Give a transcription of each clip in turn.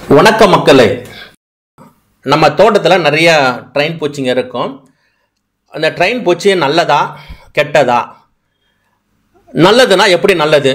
வணக்க மக்களே, நம்ம தோட்டத்தில் நிறைய ட்ரெயின் பூச்சிங்க இருக்கும். அந்த ட்ரெயின் பூச்சி நல்லதா கெட்டதா? நல்லதுன்னா எப்படி நல்லது?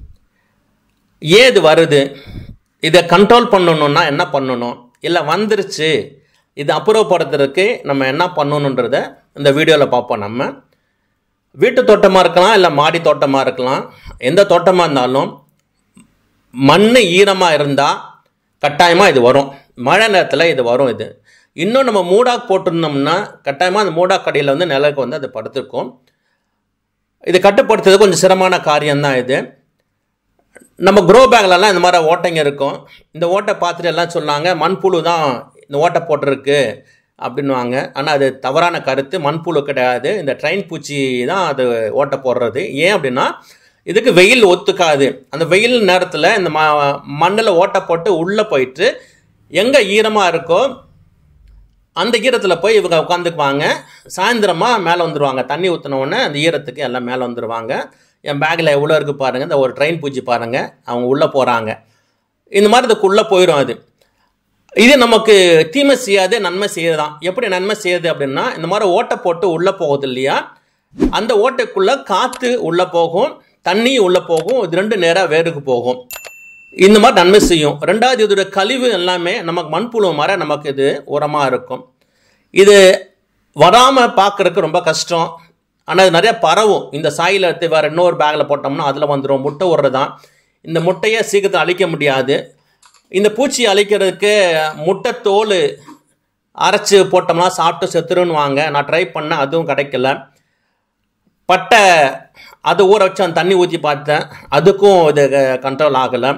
ஏது வருது? இதை கண்ட்ரோல் பண்ணணுன்னா என்ன பண்ணணும்? இல்லை வந்துருச்சு இது அப்புறப்படுத்துறதுக்கு நம்ம என்ன பண்ணணுன்றத இந்த வீடியோவில் பார்ப்போம். நம்ம வீட்டு தோட்டமாக இருக்கலாம், இல்லை மாடி தோட்டமாக இருக்கலாம். எந்த தோட்டமாக இருந்தாலும் மண் ஈரமாக இருந்தால் கட்டாயமாக இது வரும். மழை நேரத்தில் இது வரும். இது இன்னும் நம்ம மூடாக் போட்டிருந்தோம்னா கட்டாயமாக அந்த மூடாக் கடையில் வந்து நிலக்கு வந்து அது படுத்துருக்கும். இது கட்டுப்படுத்துறது கொஞ்சம் சிரமமான காரியம்தான். இது நம்ம க்ரோ பேக்லலாம் இந்த மாதிரி ஓட்டைங்க இருக்கும். இந்த ஓட்டை பார்த்துட்டு எல்லாம் சொன்னாங்க மண்புழு தான் இந்த ஓட்டை போட்டிருக்கு அப்படின்வாங்க. ஆனால் அது தவறான கருத்து. மண்புழு கிடையாது, இந்த ட்ரெயின் பூச்சி தான் அது ஓட்டை போடுறது. ஏன் அப்படின்னா இதுக்கு வெயில் ஒத்துக்காது. அந்த வெயில் நேரத்தில் இந்த மண்ணில் ஓட்டை போட்டு உள்ளே போயிட்டு எங்கே ஈரமாக இருக்கோ அந்த ஈரத்தில் போய் இவங்க உட்காந்துக்குவாங்க. சாயந்தரமாக மேலே வந்துடுவாங்க. தண்ணி ஊற்றினோடனே அந்த ஈரத்துக்கு எல்லாம் மேலே வந்துடுவாங்க. என் பேக்கில் எவ்வளோ இருக்குது பாருங்கள். இந்த ஒரு ட்ரெயின் பூச்சி பாருங்கள், அவங்க உள்ளே போகிறாங்க. இந்த மாதிரி இதுக்குள்ளே போயிடும். இது நமக்கு தீமை செய்யாது, நன்மை செய்யறதான். எப்படி நன்மை செய்யுது அப்படின்னா, இந்த மாதிரி ஓட்டை போட்டு உள்ளே போகுது இல்லையா, அந்த ஓட்டைக்குள்ளே காற்று உள்ளே போகும், தண்ணி உள்ளே போகும். இது ரெண்டு நேராக வேருக்கு போகும். இந்த மாதிரி நன்மை செய்யும். ரெண்டாவது, இதோட கழிவு எல்லாமே நமக்கு மண்புழு மாதிரி நமக்கு இது உரமாக இருக்கும். இது வராமல் பார்க்குறதுக்கு ரொம்ப கஷ்டம். ஆனால் அது நிறையா பரவும். இந்த சாயில் எடுத்து வேறு இன்னொரு பேக்கில் போட்டோம்னா அதில் வந்துடும். முட்டை விடுறது தான். இந்த முட்டையை சீக்கிரத்தில் அழிக்க முடியாது. இந்த பூச்சி அழிக்கிறதுக்கு முட்டை தோல் அரைச்சி போட்டோம்னா சாப்பிட்டு செத்துருன்னு வாங்க. நான் ட்ரை பண்ணேன், அதுவும் கிடைக்கல. பட்டை அது ஊற வச்சு அந்த தண்ணி ஊற்றி பார்த்தேன், அதுக்கும் இது கண்ட்ரோல் ஆகலை.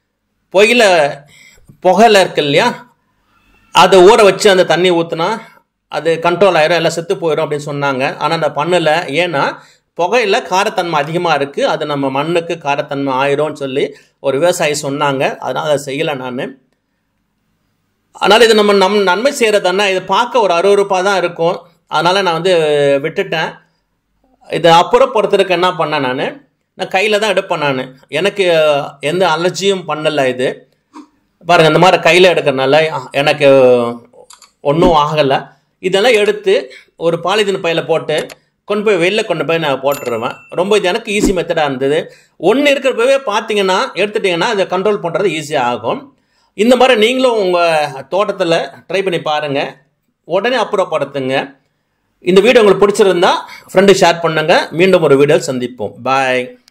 புகையில் இருக்கு இல்லையா, அதை ஊற வச்சு அந்த தண்ணி ஊற்றினா அது கண்ட்ரோல் ஆயிரும், எல்லாம் செத்து போயிடும் அப்படின்னு சொன்னாங்க. ஆனால் அந்த பண்ணலை. ஏன்னா புகையில் காரத்தன்மை அதிகமாக இருக்குது, அது நம்ம மண்ணுக்கு காரத்தன்மை ஆயிரும்னு சொல்லி ஒரு விவசாயி சொன்னாங்க. அதனால் அதை செய்யலை நான். அதனால் இது நம்ம நன்மை செய்கிறதுன்னா இது பார்க்க ஒரு அருவருப்பாக தான் இருக்கும். அதனால் நான் வந்து விட்டுட்டேன். இதை அப்புறப்படுத்துறதுக்கு என்ன பண்ணேன், நான் கையில் தான் எடுப்பேன். நான் எனக்கு எந்த அலர்ஜியும் பண்ணலை. இது பாருங்கள், இந்த மாதிரி கையில் எடுக்கிறனால எனக்கு ஒன்றும் ஆகலை. இதெல்லாம் எடுத்து ஒரு பாலிதீன் பையில் போட்டு கொண்டு போய் வெளில கொண்டு போய் நான் போட்டுருவேன். ரொம்ப இது எனக்கு ஈஸி மெத்தடாக இருந்தது. ஒன்று இருக்கிறப்பவே பார்த்தீங்கன்னா எடுத்துட்டிங்கன்னா இதை கண்ட்ரோல் பண்ணுறது ஈஸியாக ஆகும். இந்த மாதிரி நீங்களும் உங்கள் தோட்டத்தில் ட்ரை பண்ணி பாருங்கள், உடனே அப்புறப்படுத்துங்க. இந்த வீடியோ உங்களுக்கு பிடிச்சிருந்தா ஃப்ரெண்டு ஷேர் பண்ணுங்கள். மீண்டும் ஒரு வீடியோவில் சந்திப்போம். பாய்.